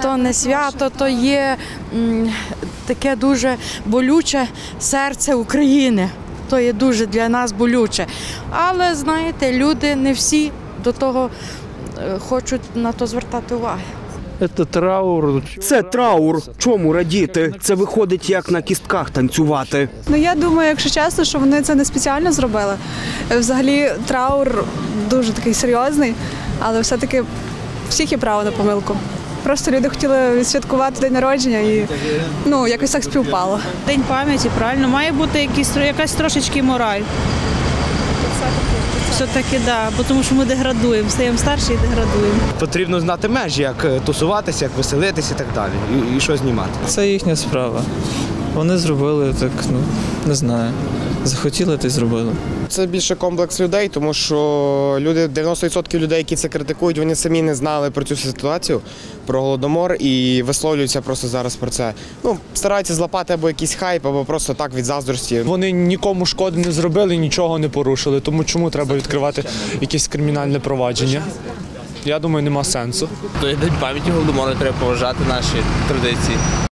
то не свято, то є таке дуже болюче серце України. То є дуже для нас болюче. Але, знаєте, люди не всі до того хочуть на то звертати увагу. Це траур. Чому радіти? Це виходить як на кістках танцювати. Я думаю, якщо чесно, що вони це не спеціально зробили. Взагалі траур дуже такий серйозний, але все-таки всіх є право на помилку. Просто люди хотіли відсвяткувати день народження і якось так співпало. День пам'яті, правильно, має бути якась трошечки мораль. Все-таки, так, тому що ми деградуємо, стаємо старші і деградуємо. Потрібно знати межі, як тусуватися, як веселитися і так далі, і що знімати. Це їхня справа. Вони зробили так, не знаю, захотіли та й зробили. Це більше комплекс людей, тому що 90% людей, які це критикують, вони самі не знали про цю ситуацію, про Голодомор і висловлюються просто зараз про це. Стараються злапати або якийсь хайп, або просто так від заздрості. Вони нікому шкоди не зробили, нічого не порушили, тому чому треба відкривати якесь кримінальне провадження? Я думаю, нема сенсу. День пам'яті Голодомору, треба поважати наші традиції.